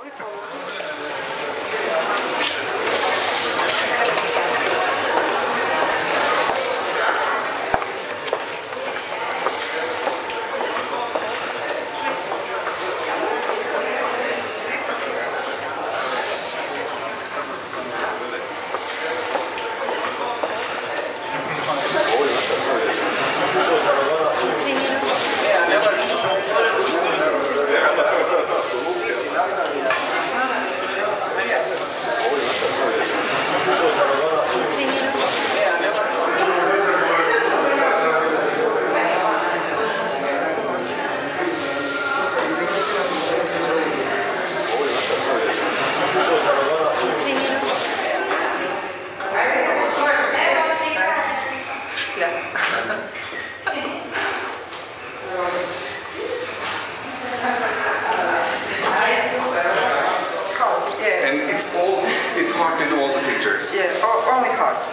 It's marked in all the pictures. Yeah, only hearts.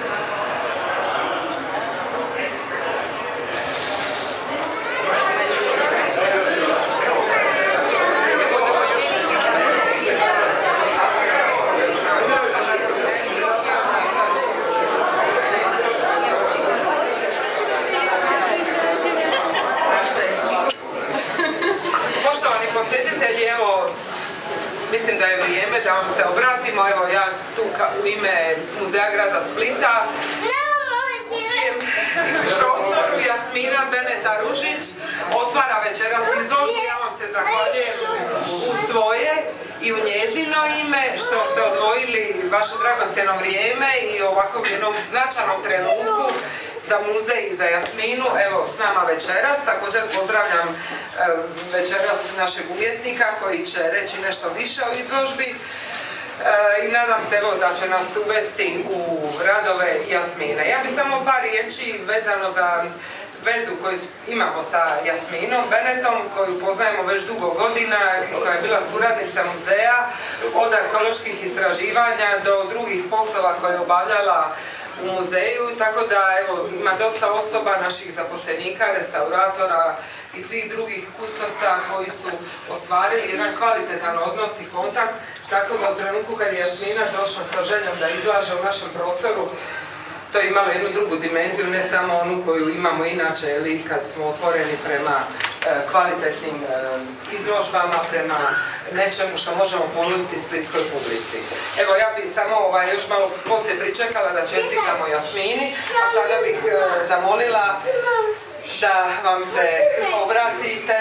Poštovani posjetitelji, evo, mislim da je vrijeme da vam se obratimo. Evo ja tu u ime Muzeja grada Splita, u čijem prostoru Jasmina Beneta Ružić otvara večeras izložbu. Ja vam se zahvaljujem u svoje i u njezino ime što ste odvojili vaše dragocjeno vrijeme i u ovakvom jednom značajnom trenutku za muzej i za Jasminu, evo s nama večeras. Također pozdravljam večeras našeg umjetnika koji će reći nešto više o izložbi i nadam se evo da će nas uvesti u radove Jasmine. Ja bih samo par riječi vezano za vezu koju imamo sa Jasminom Benetom, koju poznajemo već dugo godina, koja je bila suradnica muzeja od arheoloških istraživanja do drugih poslova koje je obavljala u muzeju, tako da evo, ima dosta osoba naših zaposlenika, restauratora i svih drugih kustosa koji su ostvarili jedan kvalitetan odnos i kontakt, tako da u trenutku kad je Jasmina došla sa željom da izlaže u našem prostoru, to je imalo jednu drugu dimenziju, ne samo onu koju imamo inače, ili kad smo otvoreni prema kvalitetnim izložbama, prema nečemu što možemo ponuditi splitskoj publici. Evo, ja bih samo još malo poslije pričekala da čestitamo Jasmini, a sada bih zamolila da vam se obratite,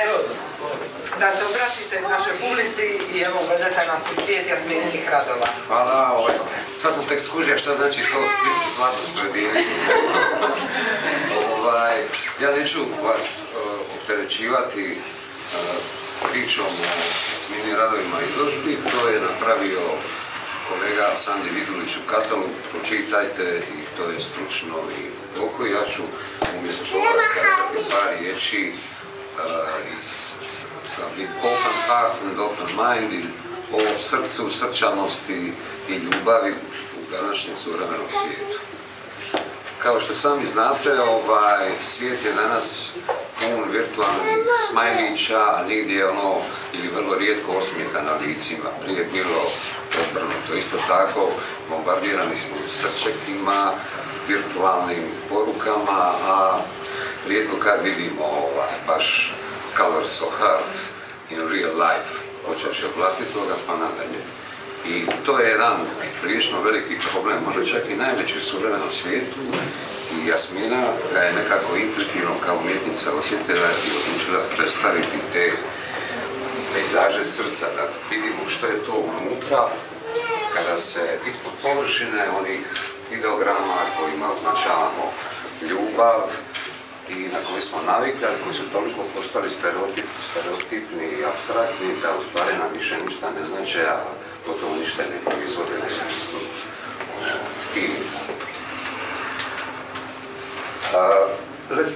našoj publici i evo uvedete nas u svijet Jasmininih radova. Hvala, sad sam tek skužio šta znači to biti u zlatnoj sredini. Ja neću vas opterećivati pričom o Jasmininim radovima izložbi, to je napravio kolega Sandi Vidulić u katalog, pročitajte i to je stručno i duboko. Ja ću umjesto toga kazati par riječi sa open heart and open mind i o srcu, srčanosti i ljubavi u današnjem suvremenom svijetu. Kao što sami znate, svijet je danas pun virtualnih smajlića, a nigdje ili vrlo rijetko osmijeha na licima. Prije bilo obrnuto. Isto tako, bombardirani smo srčekima, virtualnim porukama, a rijetko kad vidimo baš colors of heart in real life, počeši od vlastitoga pa nadalje. I to je jedan prilično veliki problem, možda čak i najveći u suvremenom svijetu. I Jasmina ga je nekako intuitivno kao umjetnica osjetila i odlučila predstaviti te pejzaže srca, da vidimo što je to unutra, kada se ispod površine onih ideograma kojima označavamo ljubav i na koji smo navikali, koji su toliko postali stereotipni i apstraktni da u stvari nam više ništa ne znače, a gotovo ništa ne proizvode u smislu feelinga. Let's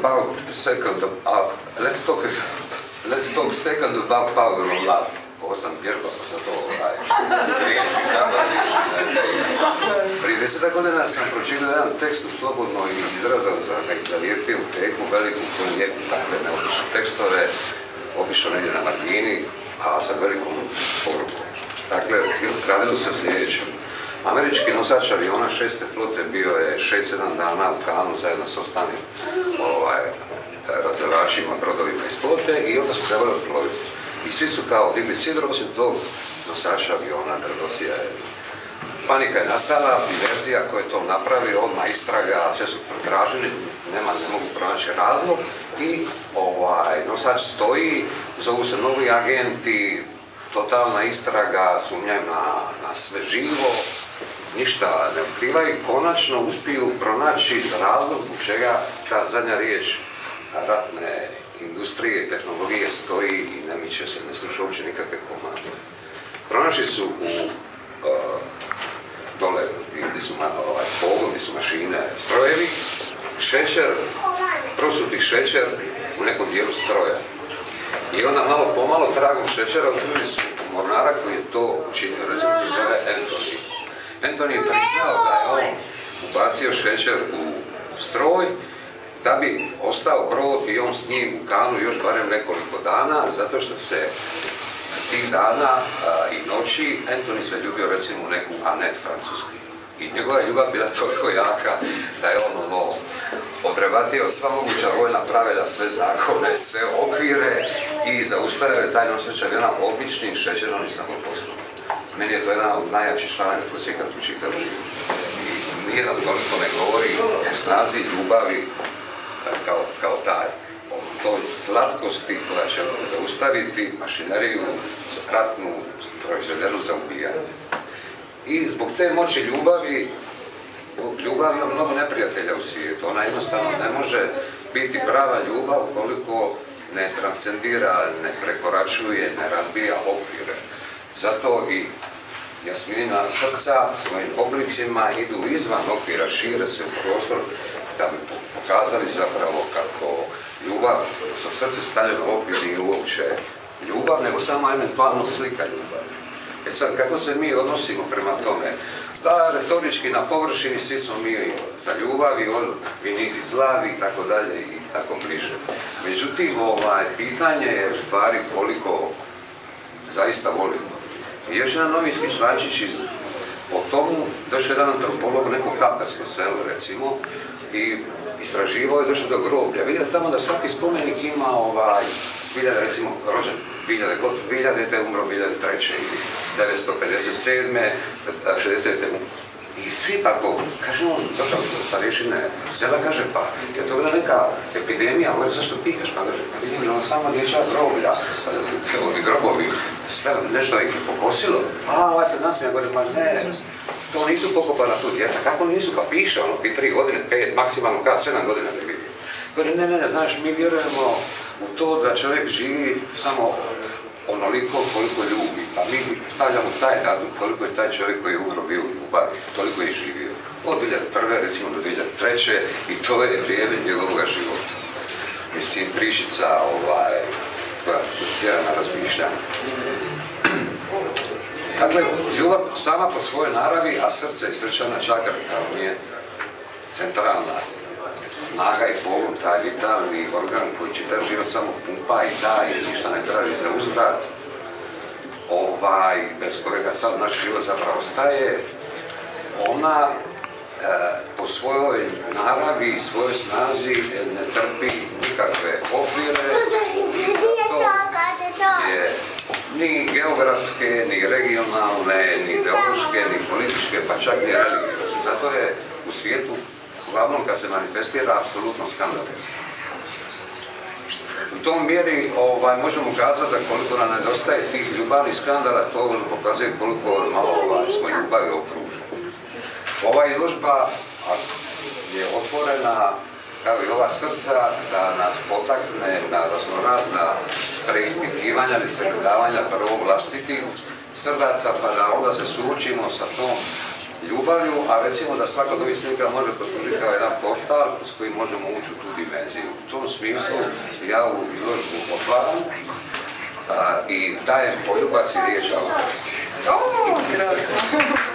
talk second about power of love. Ovo sam vježbao za to riječi džabali. Prije 10 godina sam pročitao jedan tekst u Slobodno i izrazao za lijepiju teku veliku koju lijepu takve neobične tekstove, obišao negdje na margini, a sa velikom porukom. Dakle, radilo se o sljedećem. Američki nosač aviona 6. flote bio je 6-7 dana u Cannesu zajedno sa ostalim razrevačima, brodovima iz flote i onda su trebali odploviti. I svi su kao digli sidro osim tog nosača aviona Drdosija. Panika je nastala, diverzija koja je to napravio, odmah istraga, sve su pretražili, ne mogu pronaći razlog i nosač stoji, zovu se novi agenti, totalna istraga, sumnjaju na sve živo, ništa ne otkrivaju i konačno uspiju pronaći razlog zbog čega ta zadnja riječ ratne industrije i tehnologije stoji i ne miče se, ne sluša uopće nikakve komande. Pronašli su dole gdje su pogon, gdje su mašine, strojevi, šećer, prosuti šećer u nekom dijelu stroja. I onda malo pomalo tragom šećera otkrili su mornara koji je to učinio, recimo se zove Anthony. Anthony je priznao da je on ubacio šećer u stroj da bi ostao brod i on s njim u Cannesu još barem nekoliko dana, zato što se tih dana i noći Anthony se ljubio recimo u neku Annette francuski. I njegova ljubav bila toliko jaka da je on odrebatio sva moguća vojna pravila, sve zakone, sve okvire i zaustavio je taj nosač aviona običnim šećerom i samoposlom. Meni je to jedan od najjačih članaka koji se ikad pročitao u životu. I nijedan toliko ne govori o snazi ljubavi kao taj. O toj slatkosti koja će zaustaviti mašineriju ratnu proizvedenu za ubijanje. I zbog te moći ljubavi ima mnogo neprijatelja u svijetu. Ona jednostavno ne može biti prava ljubav koliko ne transcendira, ne prekoračuje, ne razbija okvire. Zato i Jasminina srca svojim oblicima idu izvan okvira, šire se u prostor da bi pokazali zapravo kako ljubav, što srce stavljeno u okvir nije uopće ljubav, nego samo eventualno slika ljubavi. Sad, kako se mi odnosimo prema tome? Da, retorički na površini svi smo mi za ljubav i vi niti zlavi i tako dalje i tako bliže. Međutim, pitanje je u stvari koliko zaista volimo. I još jedan novinski člančić o tomu, došao jedan antropolog nekog kavkaskog sela recimo i istraživao je došao do groblja. Vidite tamo da svaki spomenik ima recimo rođen 2000. umro 2003. ili 957. 60. I svi tako, kaže on, došao do starešine sela, kaže pa, je to bila neka epidemija, govori zašto pikaš, pa kaže, pa vidim, ono samo dječja groblja, ovi grobovi, sve nešto ih je pokosilo, ovaj se nasmija, govori, ma ne, to nisu pokopana tu djeca, kako nisu, pa piše, ono, pi 3 godine, 5, maksimalno kad 7 godina ne vidi. Govori, ne, znaš, mi vjerujemo u to da čovjek živi samo onoliko koliko ljubi, pa mi stavljamo taj datum koliko je taj čovjek koji je umro bio u ljubavi, toliko je živio. Od 2001. recimo do 2003. i to je vrijeme njegovog života. Mislim, pričica koja tjera na razmišljanje. Dakle, ljubav sama po svojoj naravi, a srce i srčana čakra kao nije centralna snaga i pogon, taj vitalni organ koji čitav život samo pumpa i daje, ništa ne traži za uzvrat, bez kojega sad naš život zapravo staje, ona po svojoj naravi i svojoj snazi ne trpi nikakve okvire i zato je ni geografske, ni regionalne, ni ideološke, ni političke, pa čak ni religiozne. Zato je u svijetu uglavnom kad se manifestira apsolutno skandalozno. U tom mjeri možemo kazati da koliko nam nedostaje tih ljubavnih skandala, to pokazuje koliko malo smo ljubavi okruženi. Ova izložba je otvorena, kao i ova srca, da nas potakne na raznorazna preispitivanja ili sagledavanja prvo vlastitih srdaca, pa da onda se suočimo sa tom ljubavlju, a recimo da svaka od ovih slika može poslužiti kao jedan portal s kojim možemo ući u tu dimenziju. U tom smislu ja u izložbu otvaram i dajem poljubac i riječ autorici.